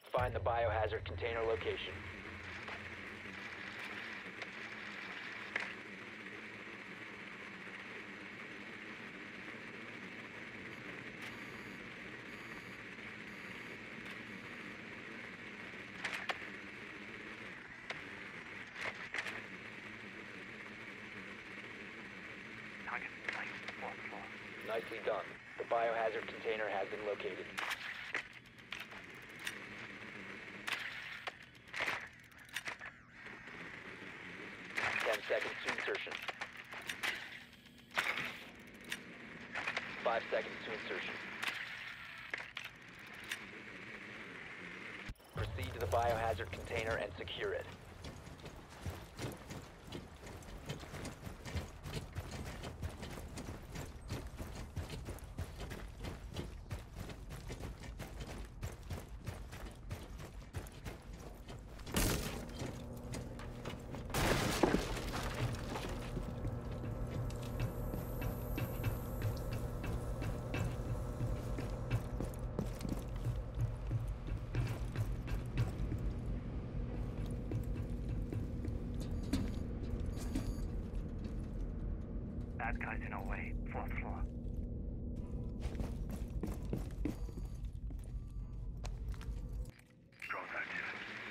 Find the biohazard container location. Target site, 4th floor. Nicely done. The biohazard container has been located. Seconds to insertion. 5 seconds to insertion. Proceed to the biohazard container and secure it. Bad guys in our way, 4th floor. Drones active.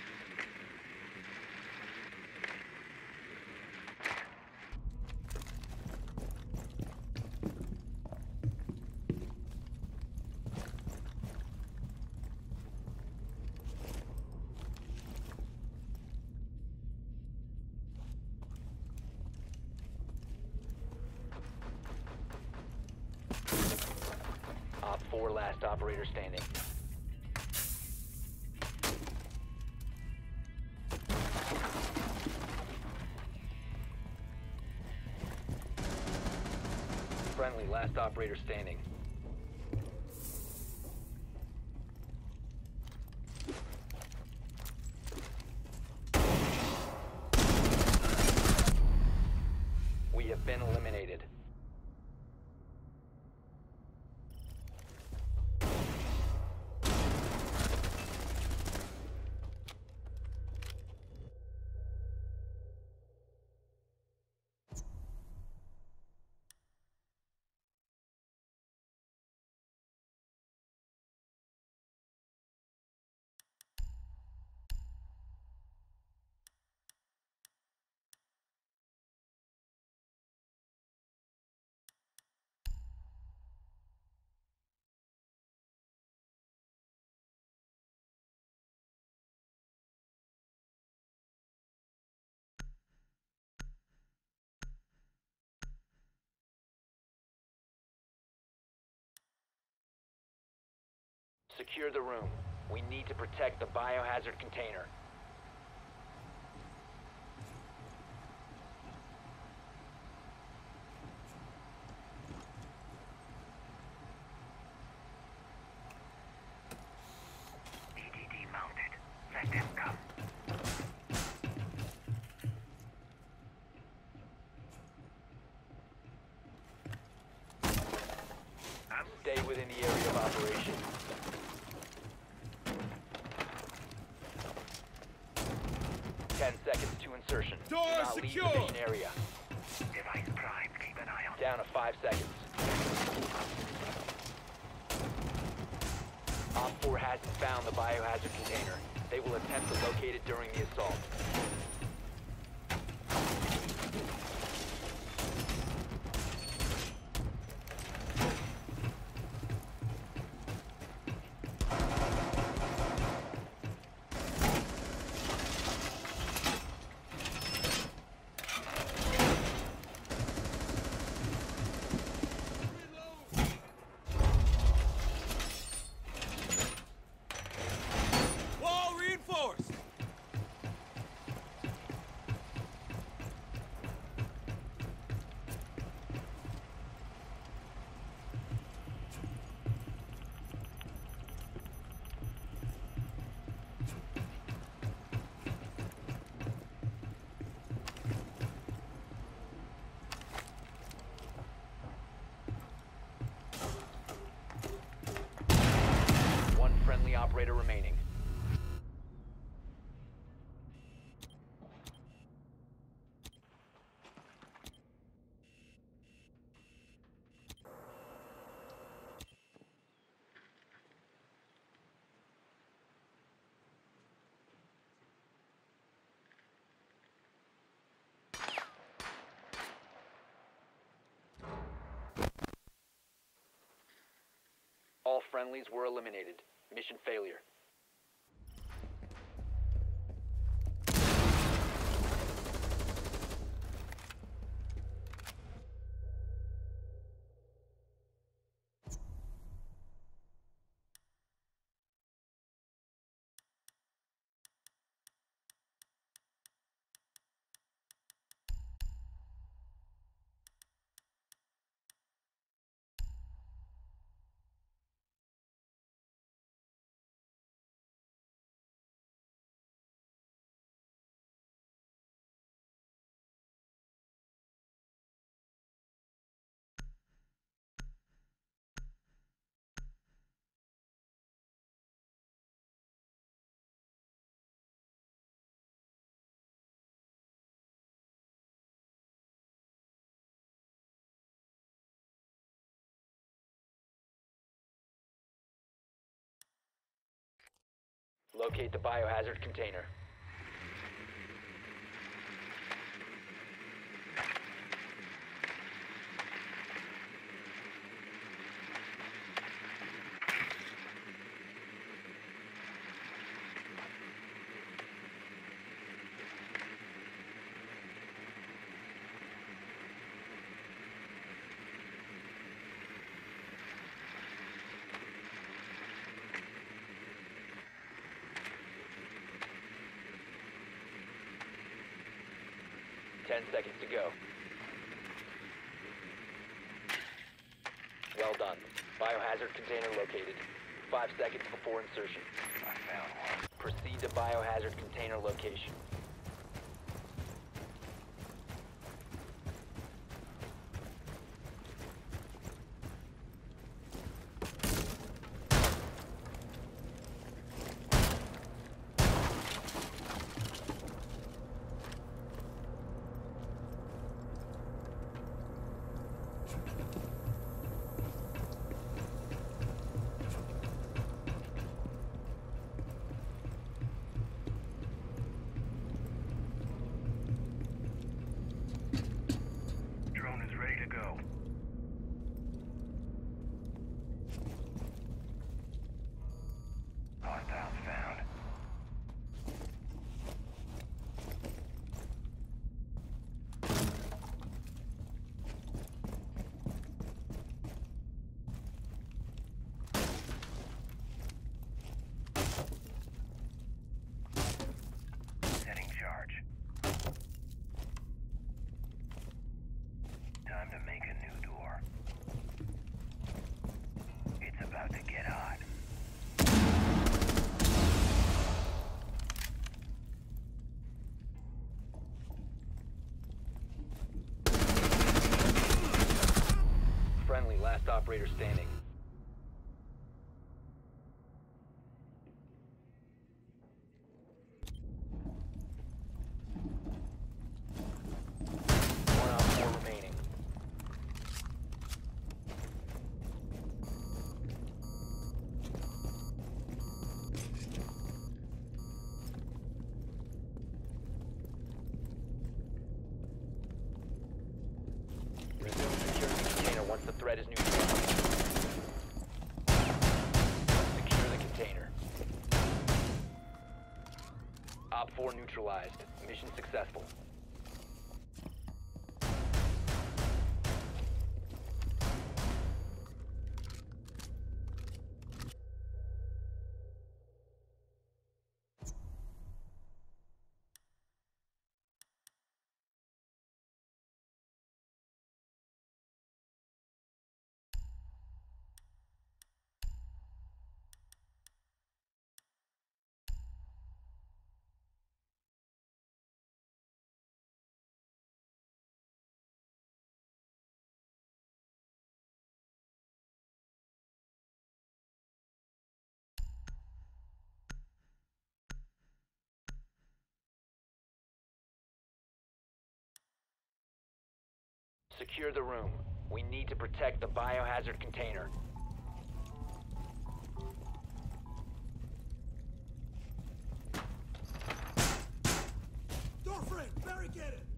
Op 4 last operator standing. Friendly last operator standing. We have been eliminated. Secure the room. We need to protect the biohazard container. EDD mounted. Let them come. Stay within the area of operation. Seconds to insertion. Door Do not secure! leave the mission area. Device primed. Keep an eye on. Down to 5 seconds. Op 4 hasn't found the biohazard container. They will attempt to locate it during the assault. Wall reinforced! All friendlies were eliminated. Mission failure. Locate the biohazard container. Ten seconds to go. Well done. Biohazard container located. 5 seconds before insertion. I found one. Proceed to biohazard container location. Drone is ready to go. Hostiles found. Setting charge. Time to make a new door. It's about to get hot. Friendly, last operator standing. One out, 4 remaining. Resume securing the container once the threat is neutralized. Secure the container. Op 4 neutralized. Mission successful. Secure the room. We need to protect the biohazard container. Door frame, barricade it!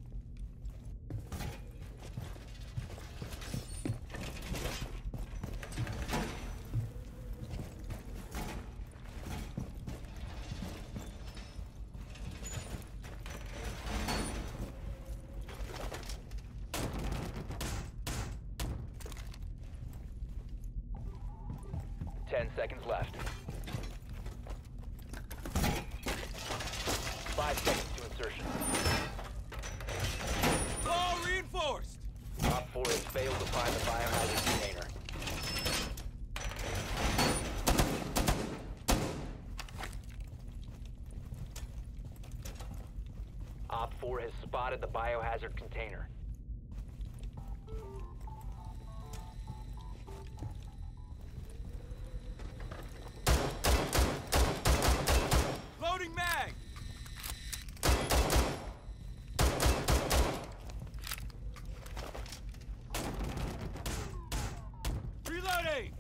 seconds left. 5 seconds to insertion. All reinforced! Op 4 has failed to find the biohazard container. Op 4 has spotted the biohazard container. Loading mag! Reloading!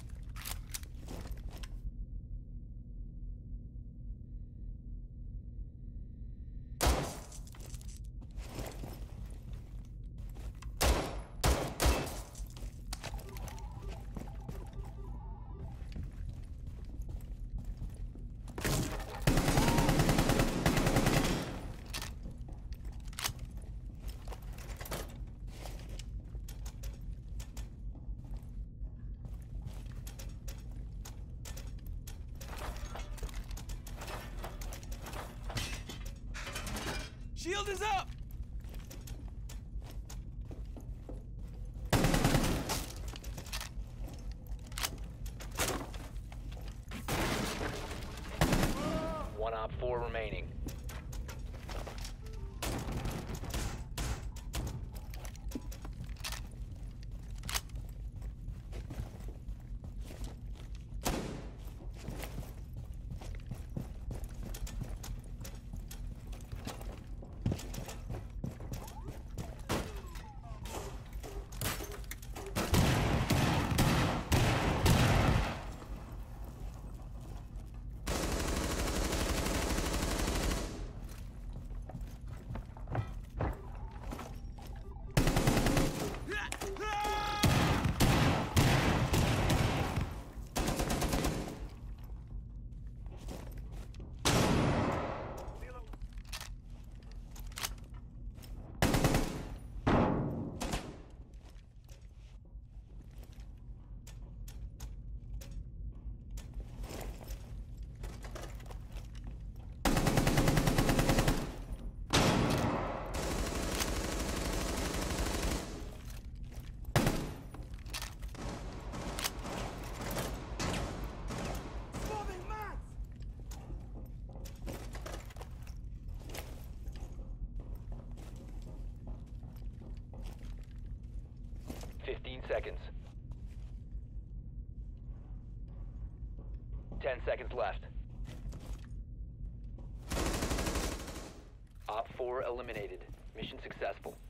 Shield is up! One Op 4 remaining. Moving mats! 15 seconds. 10 seconds left. Op 4 eliminated. Mission successful.